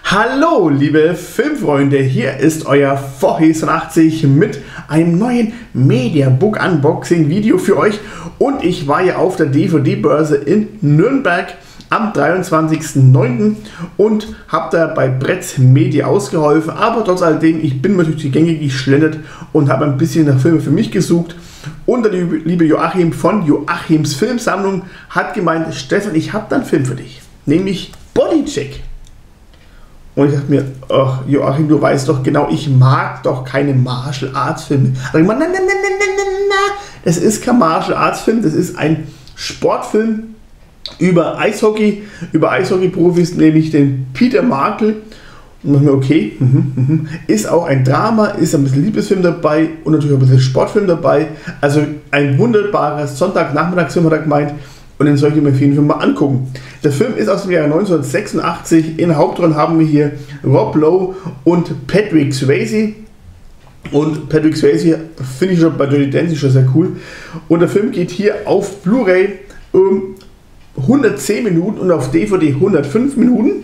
Hallo liebe Filmfreunde, hier ist euer Vorhes80 mit einem neuen Mediabook Unboxing Video für euch und ich war ja auf der DVD-Börse in Nürnberg am 23.09. und habe da bei Bretz Media ausgeholfen, aber trotz alledem, ich bin mal durch die Gänge geschlendert und habe ein bisschen nach Filmen für mich gesucht und der liebe Joachim von Joachims Filmsammlung hat gemeint, Stefan, ich habe da einen Film für dich, nämlich Bodycheck. Und ich dachte mir, ach Joachim, du weißt doch genau, ich mag doch keine Martial Arts Filme. Aber ich meine, nein, das ist kein Martial Arts Film, das ist ein Sportfilm über Eishockey, über Eishockey-Profis, nämlich den Peter Markle. Und ich mir, okay, ist auch ein Drama, ist ein bisschen Liebesfilm dabei und natürlich ein bisschen Sportfilm dabei. Also ein wunderbarer Sonntagnachmittagsfilm, hat er gemeint. Und den soll ich mir auf jeden Fall mal angucken. Der Film ist aus dem Jahr 1986. In der Hauptrolle haben wir hier Rob Lowe und Patrick Swayze. Und Patrick Swayze finde ich schon bei Dirty Dancing schon sehr cool. Und der Film geht hier auf Blu-ray 110 Minuten und auf DVD 105 Minuten.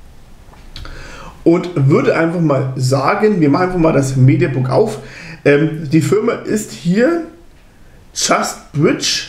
Und würde einfach mal sagen, wir machen einfach mal das Mediabook auf. Die Firma ist hier Just Bridge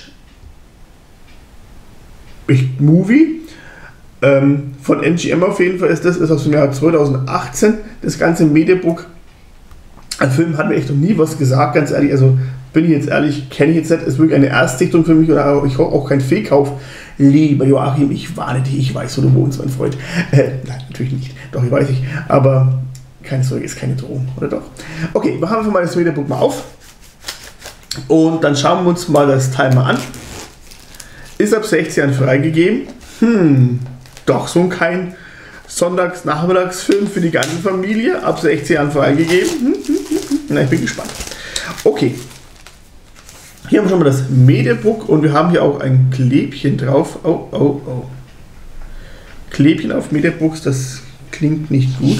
Movie von MGM auf jeden Fall ist aus dem Jahr 2018 das ganze Mediabook. Ein Film hat mir echt noch nie was gesagt, ganz ehrlich, also bin ich jetzt ehrlich, kenne ich jetzt nicht, ist wirklich eine Erstsichtung für mich oder ich hoffe auch kein Fehlkauf. Lieber Joachim, ich warne dich, ich weiß, wo du wohnst, mein Freund. Nein, natürlich nicht, doch, ich weiß nicht, aber keine Sorge, ist keine Drohung, oder doch? Okay, wir haben einfach mal das Mediabook mal auf und dann schauen wir uns mal das Teil mal an. Ist ab 16 Jahren freigegeben. Doch so kein Sonntags-Nachmittagsfilm für die ganze Familie. Ab 16 Jahren freigegeben. Na, ich bin gespannt. Okay. Hier haben wir schon mal das Mediabook und wir haben hier auch ein Klebchen drauf. Oh. Klebchen auf Mediabooks, das klingt nicht gut.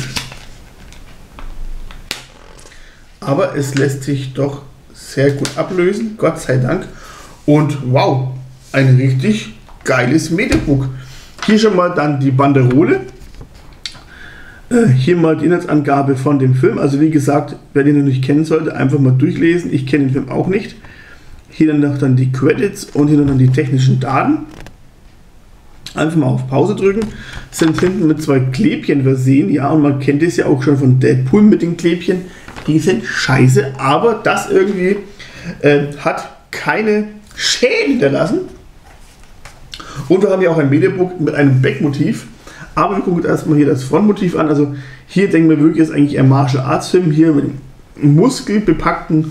Aber es lässt sich doch sehr gut ablösen. Gott sei Dank. Und wow. Ein richtig geiles Mediabook. Hier schon mal dann die Banderole. Hier mal die Inhaltsangabe von dem Film. Also wie gesagt, wer den noch nicht kennen sollte, einfach mal durchlesen. Ich kenne den Film auch nicht. Hier dann noch dann die Credits und hier dann die technischen Daten. Einfach mal auf Pause drücken. Sind hinten mit zwei Klebchen versehen. Ja, und man kennt es ja auch schon von Deadpool mit den Klebchen. Die sind scheiße, aber das irgendwie hat keine Schäden hinterlassen. Und wir haben ja auch ein Mediabook mit einem Backmotiv. Aber wir gucken uns erstmal hier das Frontmotiv an. Also hier denken wir wirklich, ist eigentlich ein Martial Arts Film. Hier mit dem muskelbepackten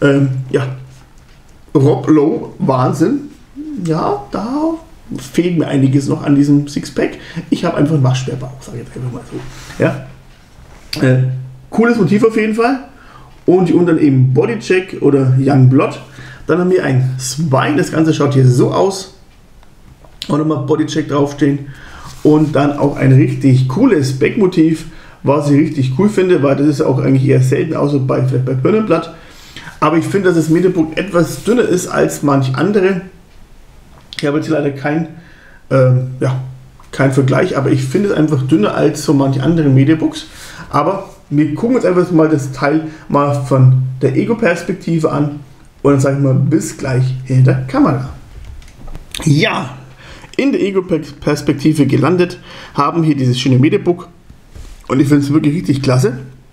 Rob Lowe. Wahnsinn. Ja, da fehlt mir einiges noch an diesem Sixpack. Ich habe einfach einen Waschbärbauch, sage ich jetzt einfach mal so. Ja. Cooles Motiv auf jeden Fall. Und hier unten eben Bodycheck oder Young Blood. Dann haben wir ein Spine. Das Ganze schaut hier so aus. Und nochmal Bodycheck draufstehen und dann auch ein richtig cooles Backmotiv, was ich richtig cool finde, weil das ist auch eigentlich eher selten, außer bei Birnenblatt. Aber ich finde, dass das Mediabook etwas dünner ist als manch andere. Ich habe jetzt hier leider kein Vergleich, aber ich finde es einfach dünner als so manche andere Mediabooks. Aber wir gucken uns einfach mal das Teil mal von der Ego-Perspektive an und dann sage ich mal bis gleich hinter der Kamera. Ja! In der Ego-Perspektive gelandet, haben hier dieses schöne Mediabook und ich finde es wirklich richtig klasse.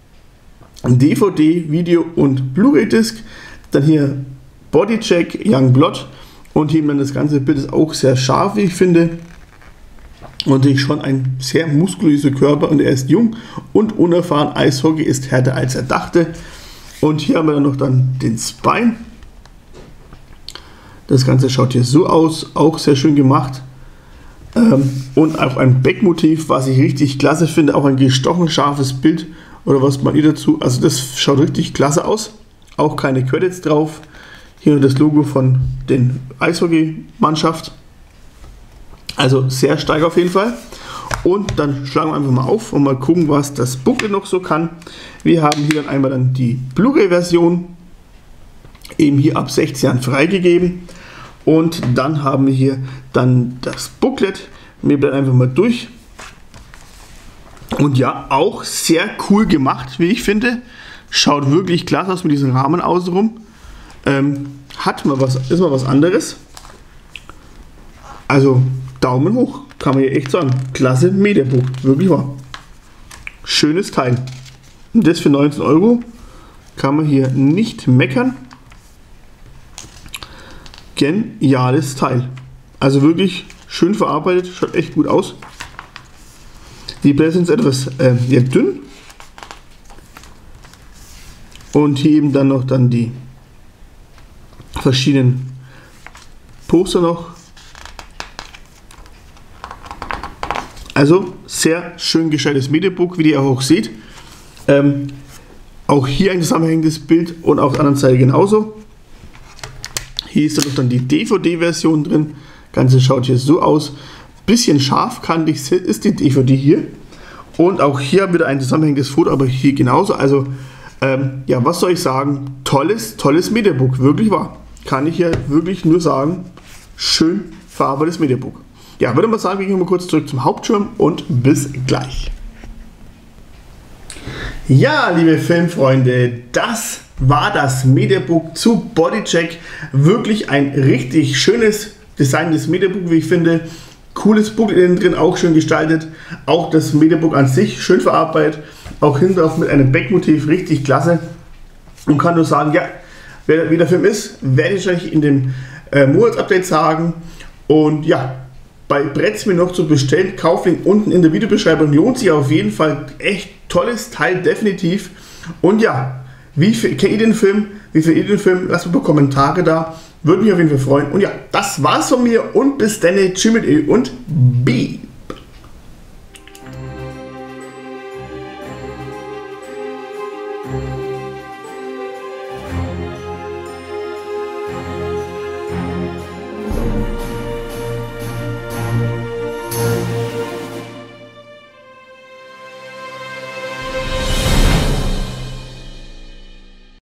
DVD, Video und Blu-ray-Disc, dann hier Bodycheck, Young Blood und hier dann das ganze Bild ist auch sehr scharf, wie ich finde. Und natürlich schon ein sehr muskulöser Körper und er ist jung und unerfahren. Eishockey ist härter als er dachte. Und hier haben wir dann noch den Spine. Das Ganze schaut hier so aus, auch sehr schön gemacht. Und auch ein Backmotiv, was ich richtig klasse finde, auch ein gestochen scharfes Bild oder was meint ihr dazu? Also das schaut richtig klasse aus, auch keine Credits drauf. Hier das Logo von den Eishockey-Mannschaft, also sehr stark auf jeden Fall. Und dann schlagen wir einfach mal auf und mal gucken, was das Booklet noch so kann. Wir haben hier dann einmal dann die Blu-ray-Version, eben hier ab 16 Jahren freigegeben. Und dann haben wir hier dann das Booklet. Wir blättern einfach mal durch. Und ja, auch sehr cool gemacht, wie ich finde. Schaut wirklich klasse aus mit diesem Rahmen außenrum. Ist mal was anderes. Also Daumen hoch, kann man hier echt sagen. Klasse Mediabook, wirklich wahr. Schönes Teil. Und das für 19 Euro kann man hier nicht meckern. Geniales Teil. Also wirklich schön verarbeitet, schaut echt gut aus. Die Blätter sind etwas dünn. Und hier eben dann noch die verschiedenen Poster noch. Also sehr schön gestaltetes Mediabook, wie ihr auch seht. Auch hier ein zusammenhängendes Bild und auf der anderen Seite genauso. Hier ist dann die DVD-Version drin. Das Ganze schaut hier so aus. Bisschen scharfkantig ist die DVD hier. Und auch hier wieder ein zusammenhängendes Foto, aber hier genauso. Also ja, was soll ich sagen? Tolles Mediabook, wirklich wahr. Kann ich hier wirklich nur sagen, schön verarbeitetes Mediabook. Ja, würde mal sagen, wir gehen mal kurz zurück zum Hauptschirm und bis gleich. Ja, liebe Filmfreunde, das war das Mediabook zu Bodycheck. Wirklich ein richtig schönes designtes Mediabook, wie ich finde. Cooles Book innen drin, auch schön gestaltet. Auch das Mediabook an sich schön verarbeitet. Auch hinten drauf mit einem Backmotiv, richtig klasse. Und kann nur sagen, ja, wie der Film ist, werde ich euch in dem Monatsupdate sagen. Und ja, bei Bretts mir noch zu bestellen, Kauflink unten in der Videobeschreibung, lohnt sich auf jeden Fall. Echt tolles Teil, definitiv. Und ja, kennt ihr den Film? Wie findet ihr den Film? Lasst mir ein paar Kommentare da. Würde mich auf jeden Fall freuen. Und ja, das war's von mir und bis dann. Tschüss mit Ö und B.